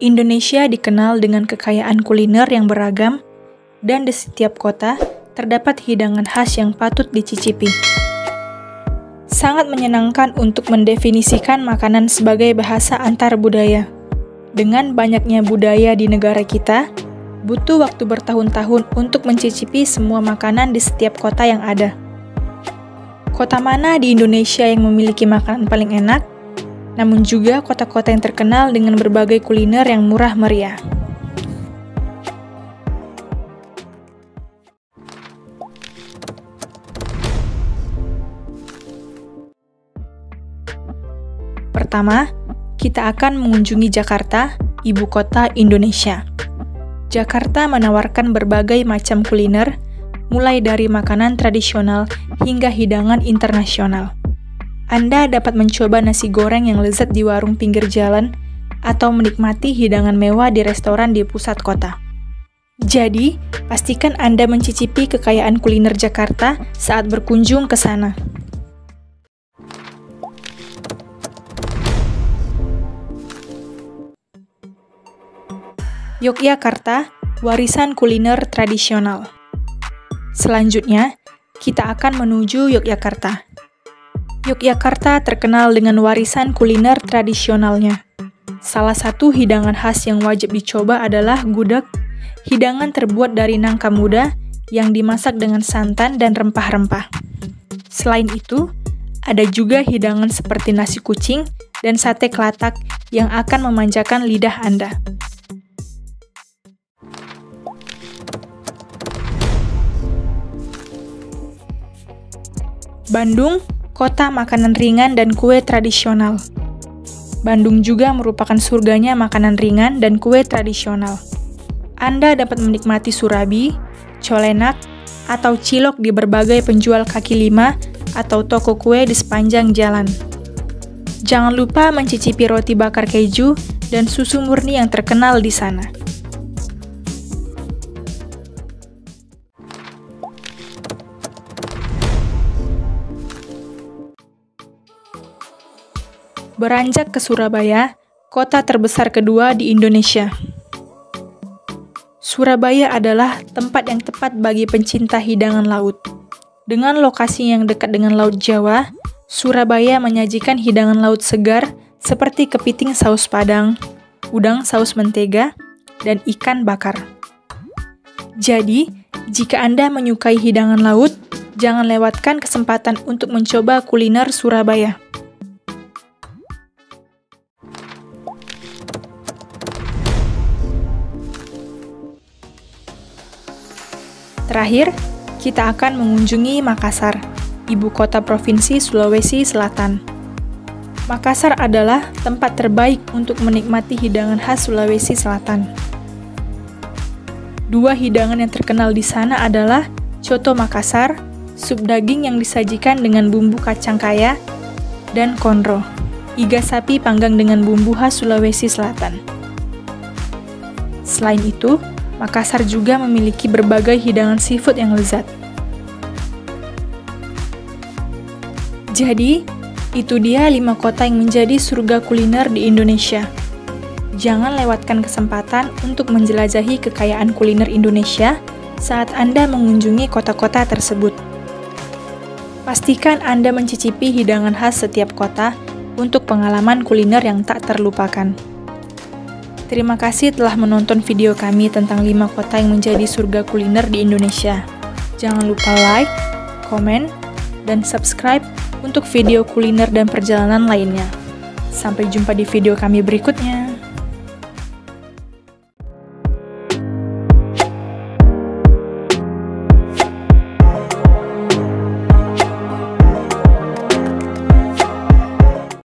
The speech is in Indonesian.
Indonesia dikenal dengan kekayaan kuliner yang beragam, dan di setiap kota terdapat hidangan khas yang patut dicicipi. Sangat menyenangkan untuk mendefinisikan makanan sebagai bahasa antar budaya. Dengan banyaknya budaya di negara kita, butuh waktu bertahun-tahun untuk mencicipi semua makanan di setiap kota yang ada. Kota mana di Indonesia yang memiliki makanan paling enak? Namun juga kota-kota yang terkenal dengan berbagai kuliner yang murah meriah. Pertama, kita akan mengunjungi Jakarta, ibu kota Indonesia. Jakarta menawarkan berbagai macam kuliner, mulai dari makanan tradisional hingga hidangan internasional. Anda dapat mencoba nasi goreng yang lezat di warung pinggir jalan, atau menikmati hidangan mewah di restoran di pusat kota. Jadi, pastikan Anda mencicipi kekayaan kuliner Jakarta saat berkunjung ke sana. Yogyakarta, warisan kuliner tradisional. Selanjutnya, kita akan menuju Yogyakarta. Yogyakarta terkenal dengan warisan kuliner tradisionalnya. Salah satu hidangan khas yang wajib dicoba adalah gudeg, hidangan terbuat dari nangka muda yang dimasak dengan santan dan rempah-rempah. Selain itu, ada juga hidangan seperti nasi kucing dan sate kelatak yang akan memanjakan lidah Anda. Bandung, kota makanan ringan dan kue tradisional. Bandung juga merupakan surganya makanan ringan dan kue tradisional. Anda dapat menikmati surabi, colenak, atau cilok di berbagai penjual kaki lima atau toko kue di sepanjang jalan. Jangan lupa mencicipi roti bakar keju dan susu murni yang terkenal di sana. Beranjak ke Surabaya, kota terbesar kedua di Indonesia. Surabaya adalah tempat yang tepat bagi pencinta hidangan laut. Dengan lokasi yang dekat dengan Laut Jawa, Surabaya menyajikan hidangan laut segar seperti kepiting saus padang, udang saus mentega, dan ikan bakar. Jadi, jika Anda menyukai hidangan laut, jangan lewatkan kesempatan untuk mencoba kuliner Surabaya. Terakhir, kita akan mengunjungi Makassar, ibu kota provinsi Sulawesi Selatan. Makassar adalah tempat terbaik untuk menikmati hidangan khas Sulawesi Selatan. Dua hidangan yang terkenal di sana adalah coto Makassar, sup daging yang disajikan dengan bumbu kacang kaya, dan konro, iga sapi panggang dengan bumbu khas Sulawesi Selatan. Selain itu, Makassar juga memiliki berbagai hidangan seafood yang lezat. Jadi, itu dia 5 kota yang menjadi surga kuliner di Indonesia. Jangan lewatkan kesempatan untuk menjelajahi kekayaan kuliner Indonesia saat Anda mengunjungi kota-kota tersebut. Pastikan Anda mencicipi hidangan khas setiap kota untuk pengalaman kuliner yang tak terlupakan. Terima kasih telah menonton video kami tentang 5 kota yang menjadi surga kuliner di Indonesia. Jangan lupa like, komen, dan subscribe untuk video kuliner dan perjalanan lainnya. Sampai jumpa di video kami berikutnya.